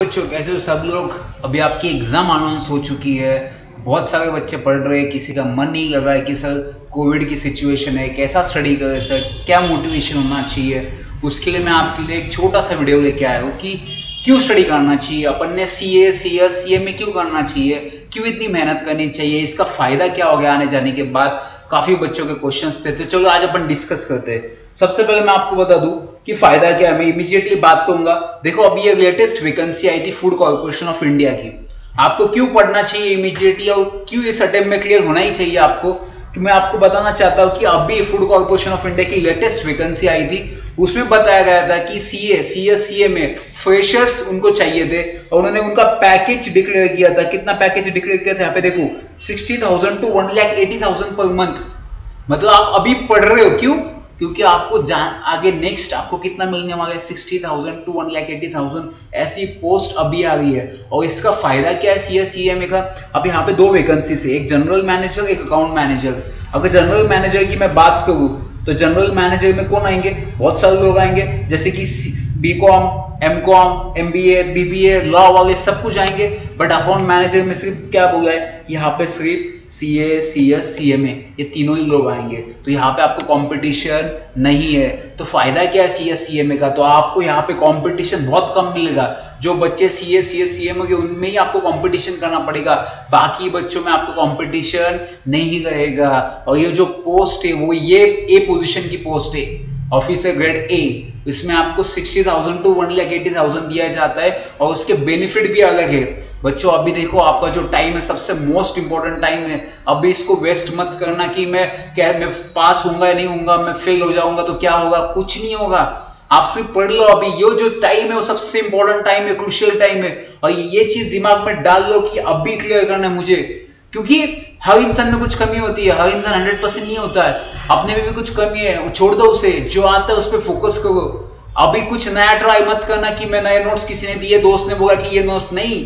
बच्चों, कैसे हो सब लोग। अभी आपकी एग्जाम अनाउंस हो चुकी है, बहुत सारे बच्चे पढ़ रहे हैं, किसी का मन नहीं लग रहा है कि सर कोविड की सिचुएशन है, कैसा स्टडी करें सर, क्या मोटिवेशन होना चाहिए। उसके लिए मैं आपके लिए एक छोटा सा वीडियो लेके आया हूँ कि क्यों स्टडी करना चाहिए, अपन ने सीए सीएस सीए में क्यों करना चाहिए, क्यों इतनी मेहनत करनी चाहिए, इसका फायदा क्या हो गया आने जाने के बाद। काफी बच्चों के क्वेश्चंस थे, तो चलो आज अपन डिस्कस करते हैं। सबसे पहले मैं आपको बता दूं कि फायदा क्या है, मैं इमीडिएटली बात करूंगा। देखो अभी ये लेटेस्ट वैकेंसी आई थी फूड कॉर्पोरेशन ऑफ इंडिया की, आपको क्यों पढ़ना चाहिए इमीडिएटली और क्यों इस अटेम्प्ट में क्लियर होना ही चाहिए आपको, कि मैं आपको बताना चाहता हूं कि अभी फूड कॉर्पोरेशन ऑफ इंडिया की लेटेस्ट वैकेंसी आई थी, उसमें बताया गया था कि सीए सीएस सीए में फ्रेशर्स उनको चाहिए थे और उन्होंने उनका पैकेज डिक्लेयर किया था। कितना पैकेज डिक्लेयर किया था यहाँ पे देखो, 60,000 to 1,80,000 पर मंथ। मतलब आप अभी पढ़ रहे हो, क्यों? क्योंकि आपको आगे नेक्स्ट आपको कितना मिलने वाला है, 60,000 to 1,80,000 ऐसी पोस्ट अभी आ रही है। और इसका फायदा क्या है सीएस सीएमए का। अब यहाँ पे दो वैकेंसीज है, एक जनरल मैनेजर एक अकाउंट मैनेजर। अगर जनरल मैनेजर की मैं बात करूं तो जनरल मैनेजर में कौन आएंगे, बहुत सारे लोग आएंगे, जैसे कि BCom, MCom, MBA, BBA, law वाले सब कुछ आएंगे। बट अकाउंट मैनेजर में सिर्फ क्या बोला है, यहाँ पे सिर्फ सीए सीएस सीएमए ये तीनों ही लोग आएंगे। तो यहाँ पे आपको कंपटीशन नहीं है। तो फायदा क्या है सीएस सीएमए का, तो आपको यहाँ पे कंपटीशन बहुत कम मिलेगा। जो बच्चे सीए सीएस सीएमए के उनमें ही आपको कंपटीशन करना पड़ेगा, बाकी बच्चों में आपको कंपटीशन नहीं रहेगा। और ये जो पोस्ट है वो ये ए पोजीशन की पोस्ट है, ऑफिसर ग्रेड ए, इसमें आपको 60,000 to 1,80,000 दिया जाता है और उसके बेनिफिट भी अलग है। बच्चों अभी देखो आपका जो टाइम है सबसे मोस्ट इंपॉर्टेंट टाइम है, अभी इसको वेस्ट मत करना कि मैं पास होऊंगा या नहीं होऊंगा, मैं फेल हो जाऊंगा तो क्या होगा, कुछ नहीं होगा। आप सिर्फ पढ़ लो, अभी ये जो टाइम है वो सबसे इंपॉर्टेंट टाइम है, क्रूशियल टाइम है। और ये चीज दिमाग में डाल लो कि अभी क्लियर करना है मुझे, क्योंकि हर इंसान में कुछ कमी होती है, हर इंसान 100% नहीं होता है, अपने में भी कुछ कमी है, छोड़ दो उसे, जो आता है उस पर फोकस करो। अभी कुछ नया ट्राई मत करना कि मैं नए नोट्स किसी ने दिए, दोस्त ने बोला कि ये नोट्स नहीं,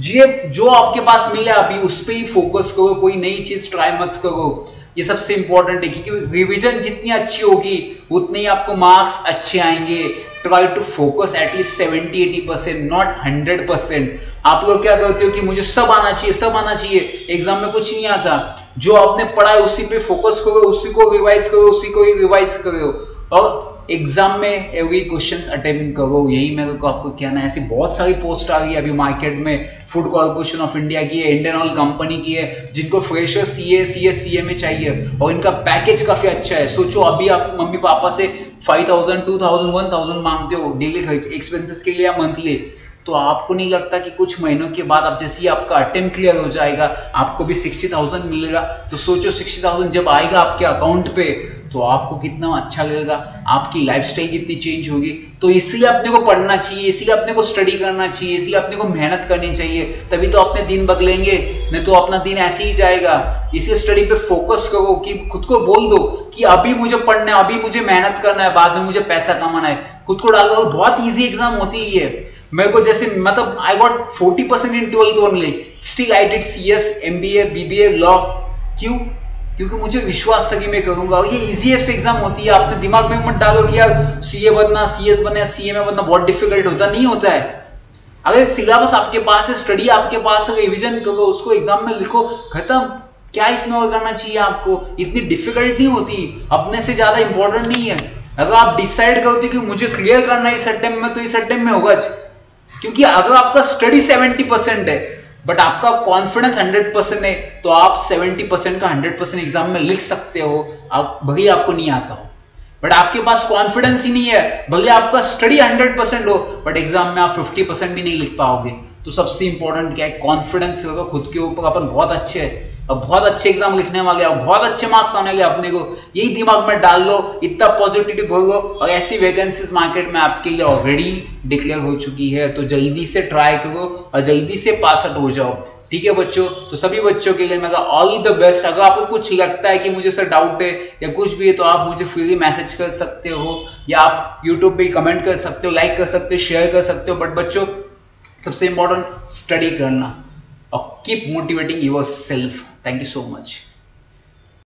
जो आपके पास मिला अभी उस पर ही फोकस करो, कोई नई चीज ट्राई मत करो। ये सबसे इंपॉर्टेंट है, क्योंकि रिवीजन जितनी अच्छी होगी उतने ही आपको मार्क्स अच्छे आएंगे। Try to focus at least 70-80%, not 100%। आप लोग क्या करते हो कि मुझे सब आना चाहिए, सब आना चाहिए, एग्जाम में कुछ नहीं आता। जो आपने पढ़ा है उसी पे फोकस करो, उसी को रिवाइज करो, उसी को ही रिवाइज करो और एग्जाम में एवरी क्वेश्चंस अटेम्प्ट करो। यही मेरे को आपको कहना है। ऐसी बहुत सारी पोस्ट आ रही है अभी मार्केट में, फूड कॉर्पोरेशन ऑफ इंडिया की है, इंडियन ऑयल कंपनी की है, जिनको फ्रेशर सीए सीएस सीएमए चाहिए और इनका पैकेज काफी अच्छा है। सोचो अभी आप मम्मी पापा से 5,000 2,000 1,000 मांगते हो डेली खर्च एक्सपेंसेस के लिए या मंथली, तो आपको नहीं लगता कि कुछ महीनों के बाद अब जैसे ही आपका अटेम्प्ट क्लियर हो जाएगा आपको भी 60,000 मिलेगा। तो सोचो 60,000 जब आएगा आपके अकाउंट पे तो आपको कितना अच्छा लगेगा, आपकी लाइफस्टाइल कितनी चेंज होगी। तो इसलिए अपने को पढ़ना चाहिए, इसलिए अपने को स्टडी करना चाहिए, इसलिए अपने को मेहनत करनी चाहिए, तभी तो अपने दिन बदलेंगे, नहीं तो अपना दिन ऐसे ही जाएगा। इसलिए स्टडी पे फोकस करो, कि खुद को बोल दो कि अभी मुझे पढ़ना है, अभी मुझे मेहनत करना है, बाद में मुझे पैसा कमाना है। खुद को डालो, बहुत ईजी एग्जाम होती है। मेरे को जैसे मतलब I got 40% in 12th only, still I did CS MBA BBA law. क्यों? क्योंकि मुझे विश्वास था कि मैं करूंगा। और ये इजीएस्ट एग्जाम होती है। आपने दिमाग में मत डालो कि यार सीए बनना, सीएस बनना, सीएमए बनना बहुत डिफिकल्ट होता, नहीं होता है। अगर सिलेबस आपके पास है, स्टडी आपके पास है, रिविजन करो, उसको एग्जाम में लिखो, खत्म। क्या इसमें और करना चाहिए आपको, इतनी डिफिकल्ट नहीं होती, अपने से ज्यादा इंपॉर्टेंट नहीं है। अगर आप डिसाइड करते कि मुझे क्लियर करना है इस अटेम्प्ट में, तो इस अटेम्प्ट में होगा। क्योंकि अगर आपका स्टडी 70% है बट आपका कॉन्फिडेंस 100% है, तो आप 70% का 100% एग्जाम में लिख सकते हो, भले आपको नहीं आता हो। बट आपके पास कॉन्फिडेंस ही नहीं है, भले आपका स्टडी 100% हो, बट एग्जाम में आप 50% भी नहीं लिख पाओगे। तो सबसे इंपॉर्टेंट क्या है, कॉन्फिडेंस होगा खुद के ऊपर, अपन बहुत अच्छे हैं और बहुत अच्छे एग्जाम लिखने वाले और बहुत अच्छे मार्क्स आने वाले अपने को, यही दिमाग में डाल लो, इतना पॉजिटिव बोलो। और ऐसी वैकेंसीज मार्केट में आपके लिए ऑलरेडी डिक्लेयर हो चुकी है, तो जल्दी से ट्राई करो और जल्दी से पास आउट हो जाओ। ठीक है बच्चों, तो सभी बच्चों के लिए मैं ऑल द बेस्ट। अगर आपको कुछ लगता है कि मुझे सर डाउट है या कुछ भी है, तो आप मुझे फ्रीली मैसेज कर सकते हो या आप यूट्यूब पे कमेंट कर सकते हो, लाइक कर सकते हो, शेयर कर सकते हो। बट बच्चों सबसे इंपॉर्टेंट स्टडी करना और keep motivating yourself. Thank you so much.